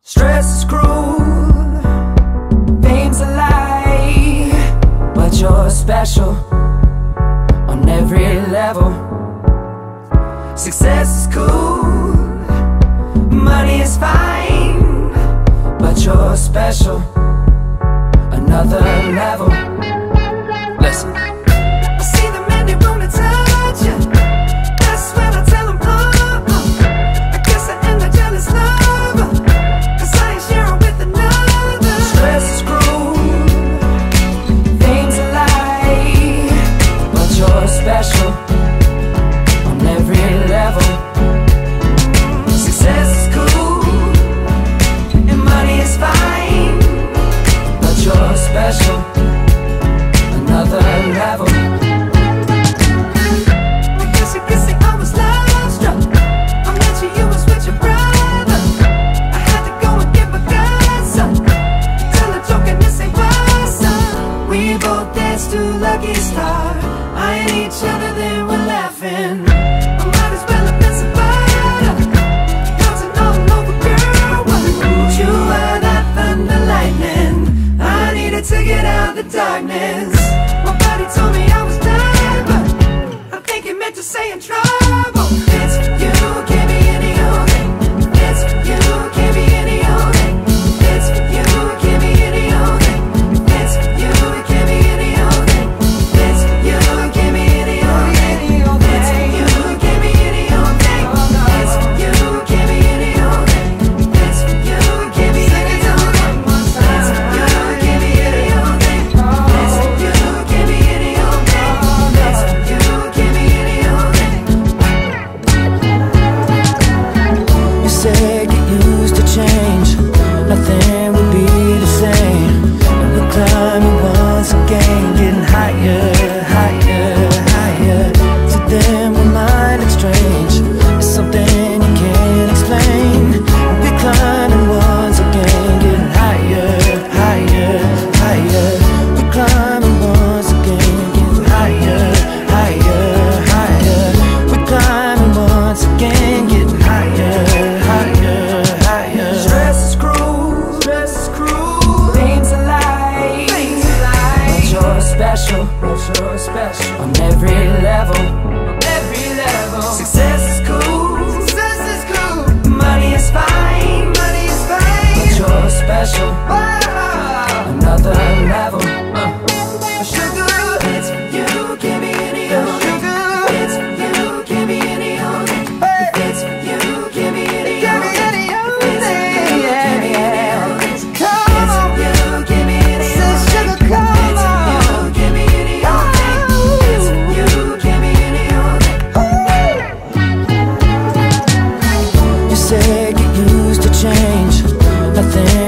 Stress is cruel, fame's a lie, but you're special on every level. Success is cool, money is fine, but you're special, another level. Listen. I see them and they wanna touch you. That's when I tell them, I guess I am the jealous lover, 'cause I ain't sharing with another. Stress is cruel, fame's a lie, but you're special on every level. Success is cool, and money is fine, but you're special, another level. I guess I was love struck. I mentioned you was with your brother. I had to go and get my guts up. Tell a joke and this ain't what's up. We both danced to Lucky Star, eyeing each other, then we're laughing. I might as well have been somebody. Bouncing all over, girl. You were that thunder lightning I needed to get out of the darkness. My body told me I was done, but I think it meant to say in trouble. It's you, can't be any old thing. It's you, can't be any old thing. It's you, can't be any old thing. It's you, can't be any old thing. It's you, can't be any old thing. It's you, can't be any old thing. It's you, can't be any old thing. It's you, can't be any old thing. It's you, can't be any old thing. It's you, can't be any old thing. It's you, can't be any old thing. You say get used to change, nothing would be the same. And we're climbing once again, getting higher, higher, higher. To them we might look strange, it's something you can't explain. We're climbing once again, getting higher, higher, higher. We're climbing once again, getting higher, higher, higher. We're climbing once again, getting higher, higher, higher. Stress is cruel, fame's a lie, but you're special, on every level, Success is cool, money is fine, but you're special, another level. Sugar, it's you, can't be any old thing. It's you, can't be any old thing. It's you, can't be any old thing. It's you, can't be any old thing. It's you, can't be any old thing. It's you, can't be any old thing. It's you, can't be any old thing. You say get used to change, nothing